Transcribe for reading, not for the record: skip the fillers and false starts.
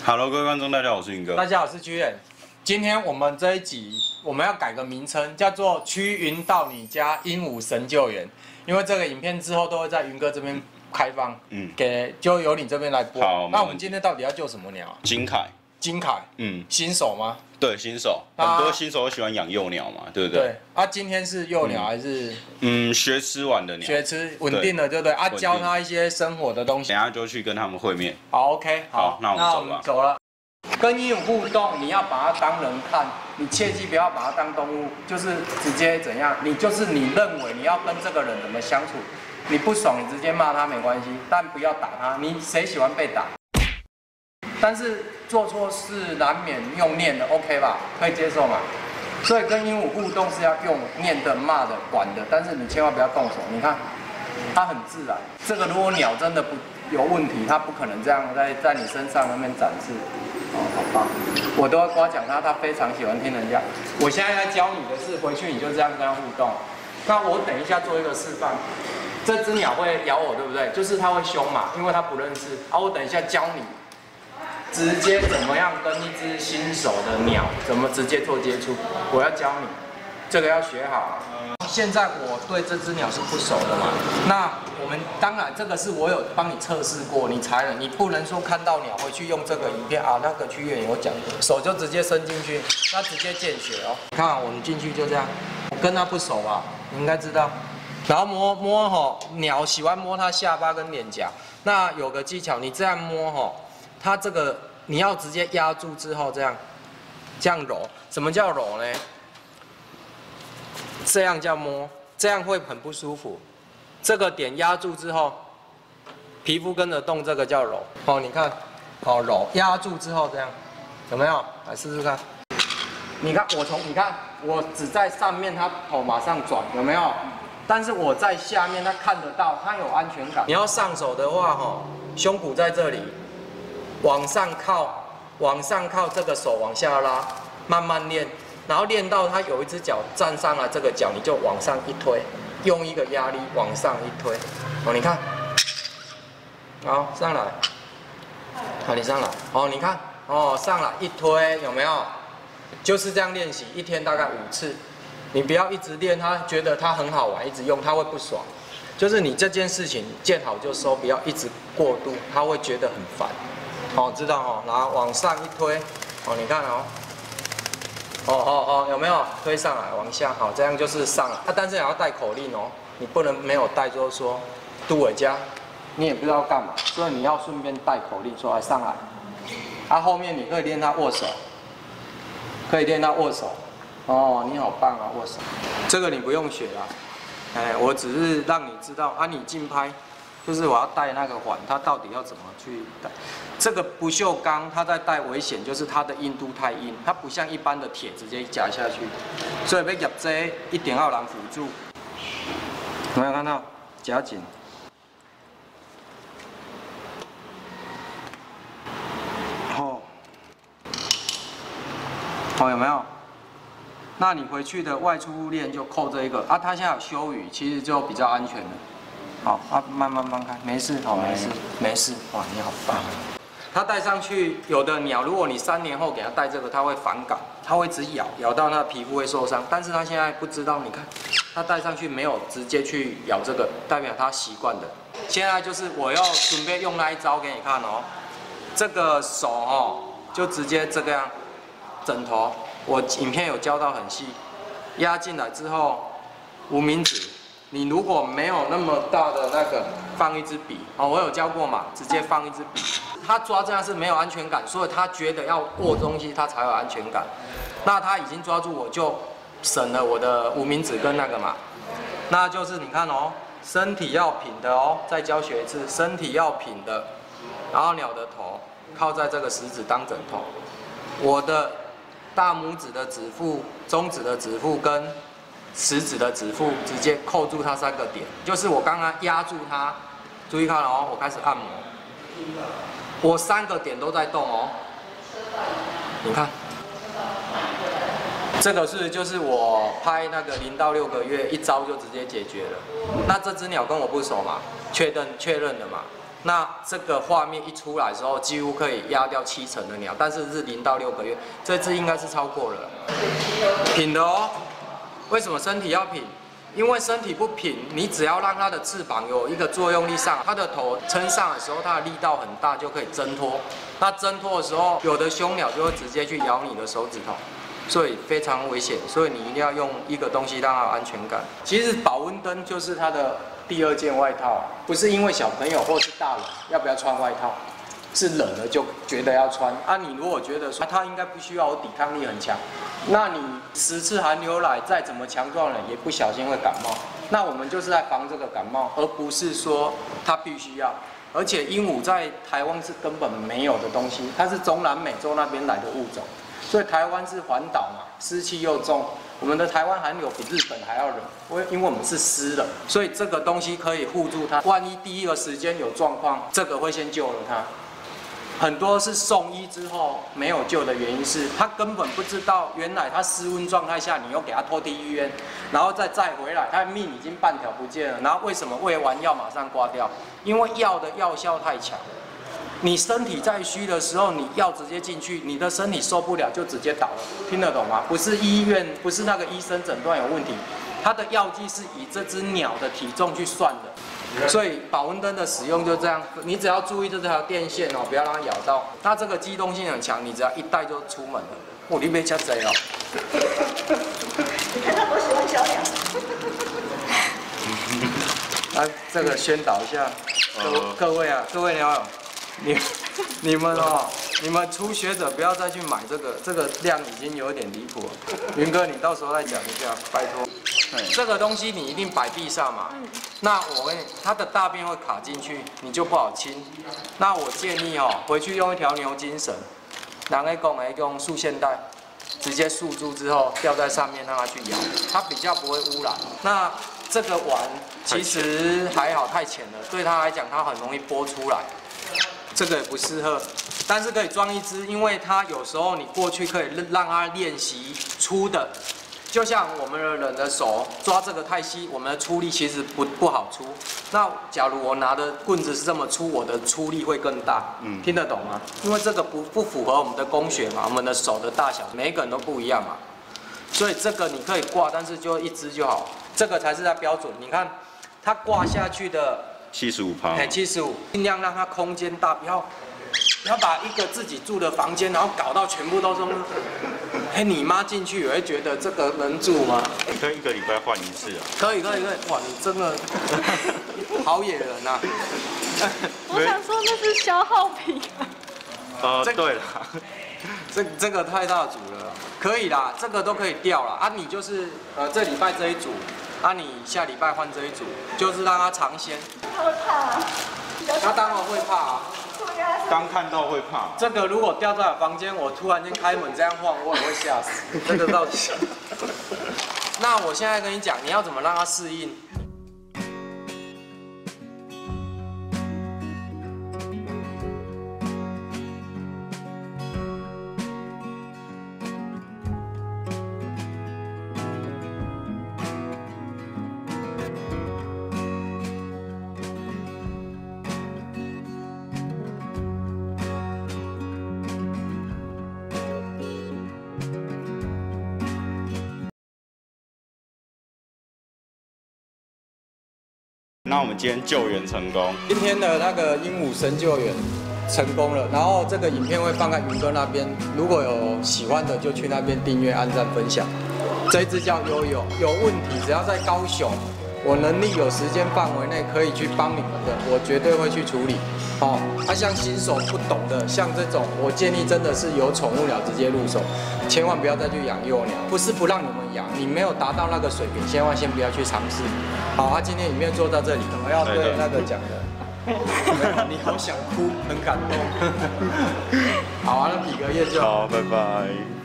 Hello， 各位观众，大家好，我是云哥。 大家好，我是居远。今天我们这一集我们要改个名称，叫做“驱云到你家鹦鹉神救援”，因为这个影片之后都会在云哥这边开放，就由你这边来播。好，那我们今天到底要救什么鸟？ 金凯。 金凯，新手吗？对， 新手，很多新手都喜欢养幼鸟嘛，对不对？ 对。啊，今天是幼鸟还是？ 学吃完的鸟。学吃稳定的，对不对？啊，教他一些生活的东西。 等一下就去跟他们会面。 好 ，OK， 好， 那我们走了。跟鹦鹉互动，你要把它当人看，你切记不要把它当动物，就是直接怎样，你就是你认为你要跟这个人怎么相处，你不爽你直接骂他没关系，但不要打他。你谁喜欢被打？但是做错事难免用念的 ，OK 吧？可以接受嘛？所以跟鹦鹉互动是要用念的、骂的、管的，但是你千万不要动手。你看，它很自然。这个如果鸟真的不有问题，它不可能这样在你身上那边展示。哦，好棒！我都会夸奖它，它非常喜欢听人家。我现在要教你的是，回去你就这样跟它互动。那我等一下做一个示范。这只鸟会咬我，对不对？就是它会凶嘛，因为它不认识。啊，我等一下教你。直接怎么样跟一只新手的鸟怎么直接做接触？我要教你，这个要学好。现在我对这只鸟是不熟的嘛，那我们当然这个是我有帮你测试过，你才能，你不能说看到鸟回去用这个影片啊，那个区域有讲的，手就直接伸进去，那直接见血哦。看我们进去就这样，我跟它不熟吧，你应该知道。然后摸吼，鸟喜欢摸它下巴跟脸颊，那有个技巧，你这样摸吼。它这个你要直接压住之后，这样揉。什么叫揉呢？这样叫摸，这样会很不舒服。这个点压住之后，皮肤跟着动，这个叫揉。哦，你看，好揉，压住之后这样，有没有？来试试看。你看你看我只在上面，它头马上转，有没有？但是我在下面，它看得到，它有安全感。你要上手的话，胸骨在这里。往上靠，这个手往下拉，慢慢练，然后练到它有一只脚站上来，这个脚你就往上一推，用一个压力往上一推，哦，你看，好上来，好你上来，哦你看，哦上来一推有没有？就是这样练习，一天大概5次，你不要一直练，他觉得它很好玩，一直用他会不爽，就是你这件事情见好就收，不要一直过度，他会觉得很烦。哦，知道哦，然后往上一推，哦，你看哦，有没有推上来，往下，好，这样就是上来。啊，但是也要带口令哦，你不能没有带，就是说，杜伟家，你也不知道干嘛，所以你要顺便带口令说，来上来。啊，后面你可以练他握手，哦，你好棒啊，握手。这个你不用学啦，哎，我只是让你知道啊，你竞拍。就是我要带那个环，它到底要怎么去带？这个不锈钢，它在带危险，就是它的硬度太硬，它不像一般的铁直接夹下去，所以要夹这一定要有人辅助。有没有看到？夹紧。哦，有没有？那你回去的外出练就扣这一个啊，它现在有休语，其实就比较安全了。好啊，慢慢开，没事，好，没事，哇，你好棒！它戴上去，有的鸟，如果你3年后给它戴这个，它会反感，它会一直咬到它的皮肤会受伤。但是它现在不知道，你看，它戴上去没有直接去咬这个，代表它习惯的。现在就是我要准备用那一招给你看哦，这个手哦，就直接这个样，枕头，我影片有教到很细，压进来之后，无名指。你如果没有那么大的那个，放一支笔哦，我有教过嘛，直接放一支笔。他抓这样是没有安全感，所以他觉得要握东西他才有安全感。那他已经抓住我就省了我的无名指跟那个嘛。那就是你看哦，身体要平的哦，再教学一次，身体要平的，然后鸟的头靠在这个食指当枕头，我的大拇指的指腹、中指的指腹跟食指的指腹直接扣住它3个点，就是我刚刚压住它。注意看哦，我开始按摩，我3个点都在动哦。你看，这个就是我拍那个0到6个月，一招就直接解决了。那这只鸟跟我不熟嘛，确认的嘛。 那这个画面一出来的时候，几乎可以压掉70%的鸟，但是是0到6个月，这只应该是超过了。品的哦，为什么身体要品？因为身体不平，你只要让它的翅膀有一个作用力上，它的头撑上的时候，它的力道很大，就可以挣脱。那挣脱的时候，有的凶鸟就会直接去咬你的手指头，所以非常危险。所以你一定要用一个东西让它有安全感。其实保温灯就是它的第2件外套，不是因为小朋友或是大人要不要穿外套，是冷了就觉得要穿。啊，你如果觉得说它应该不需要，我抵抗力很强。那你10次寒流来，再怎么强壮的人也不小心会感冒。那我们就是在防这个感冒，而不是说它必须要。而且鹦鹉在台湾是根本没有的东西，它是中南美洲那边来的物种，所以台湾是环岛嘛，湿气又重。我们的台湾寒流比日本还要冷，因为我们是湿冷，所以这个东西可以护住它。万一第一个时间有状况，这个会先救了它。很多是送医之后没有救的原因是，他根本不知道原来他失温状态下，你又给他拖去医院，然后再回来，他的命已经半条不见了。然后为什么喂完药马上挂掉？因为药的药效太强。你身体在虚的时候，你药直接进去，你的身体受不了就直接倒了，听得懂吗？不是医院，不是那个医生诊断有问题，他的药剂是以这只鸟的体重去算的。所以保温灯的使用就这样，你只要注意这条电线哦，不要让它咬到。它这个机动性很强，你只要一带就出门了。哦，你别吃贼哦。 你看他多喜欢小鸟。 啊，这个宣导一下，各位啊，各位鸟友，你们哦，你们初学者不要再去买这个量已经有点离谱了。云哥，你到时候再讲一下，拜托。这个东西你一定摆地上嘛，那它的大便会卡进去，你就不好清。那我建议哦，回去用一条牛筋绳，人家讲用束线带，直接束住之后吊在上面让它去咬，它比较不会污染。那这个碗其实还好，太浅了，对它来讲它很容易剥出来，这个也不适合。但是可以装一只，因为它有时候你过去可以让它练习粗的。就像我们的人的手抓这个太细，我们的出力其实不好出。那假如我拿的棍子是这么粗，我的出力会更大。听得懂吗？因为这个不符合我们的工学嘛，我们的手的大小每一个人都不一样嘛。所以这个你可以挂，但是就一只就好，这个才是它标准。你看它挂下去的 75%， 哎，75，尽量让它空间大，不要把一个自己住的房间，然后搞到全部都是。嘿，你妈进去也会觉得这个能住吗？ 可以1个礼拜换1次啊。 可以，哇，你真的好野人啊！ 我想说那是消耗品。 对了， 这个太大组了，可以啦，这个都可以掉啦。啊，你就是这礼拜这一组，啊，你下礼拜换这一组，就是让它尝鲜。 他会怕啊。 他当然会怕啊。 刚看到会怕。 这个如果掉在我房间，我突然间开门这样晃，我也会吓死。这个到底？那我现在跟你讲，你要怎么让它适应？ 那我们今天救援成功， 今天的那个鹦鹉神救援成功了，然后这个影片会放在云哥那边，如果有喜欢的就去那边订阅、按赞、分享。这一只叫悠悠，有问题只要在高雄，我能力有时间范围内可以去帮你们的，我绝对会去处理。哦，像新手不懂的，像这种，我建议真的是有宠物鸟直接入手，千万不要再去养幼鸟。不是不让你们养，你没有达到那个水平，千万先不要去尝试。好，今天影片做到这里，我要对那个讲的。你好想哭，很感动。好啊，那比个耶就好。 好，拜拜。